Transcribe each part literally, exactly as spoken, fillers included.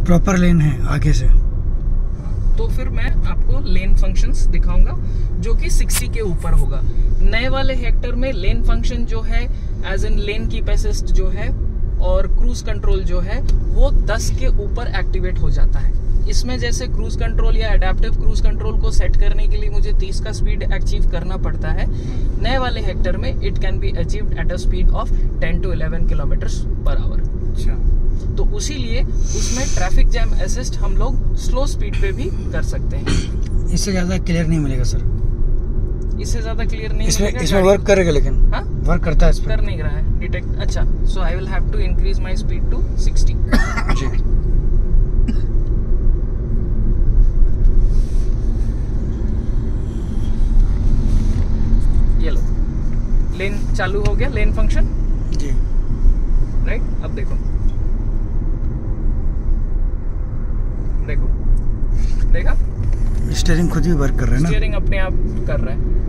Proper लेन है आगे से। तो फिर मैं आपको लेन फंक्शंस दिखाऊंगा जो कि साठ के ऊपर होगा। नए वाले हेक्टर में लेन फंक्शन जो है as in lane keep assist जो है और क्रूज कंट्रोल जो है वो दस के ऊपर एक्टिवेट हो जाता है। इसमें जैसे क्रूज कंट्रोल या एडेप्टिव क्रूज कंट्रोल को सेट करने के लिए मुझे तीस का स्पीड अचीव करना पड़ता है। नए वाले हेक्टर में it can be achieved at a speed of ten to eleven kilometres per hour. अच्छा, तो उसीलिए उसमें ट्रैफिक जैम असिस्ट हम लोग स्लो स्पीड पे भी कर सकते हैं। इससे ज्यादा क्लियर नहीं मिलेगा सर। इससे ज्यादा क्लियर नहीं इसमें मिलेगा। इसमें वर्क करेगा लेकिन हाँ वर्क करता है इस पर। कर नहीं रहा है डिटेक्ट। अच्छा, so I will have to increase my speed to sixty. जी, ये लो, लेन चालू हो गया, लेन फंक्शन। जी, राइट, अब देखो देखो देखा, स्टीयरिंग खुद भी वर्क कर रहा है ना। स्टीयरिंग अपने आप कर रहा है।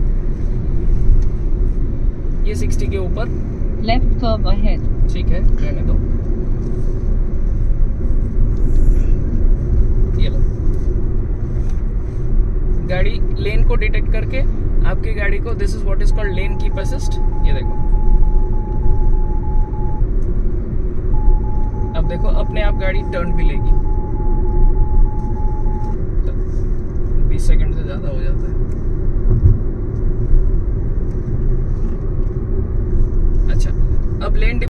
ये साठ के ऊपर Left curve ahead. ठीक है, रहने दो। ये लो, गाड़ी लेन को डिटेक्ट करके आपकी गाड़ी को, this is what is called lane keep assist. ये देखो, अब देखो अपने आप गाड़ी टर्न भी लेगी। बीस सेकंड से ज्यादा हो जाता है। अच्छा, अब लेन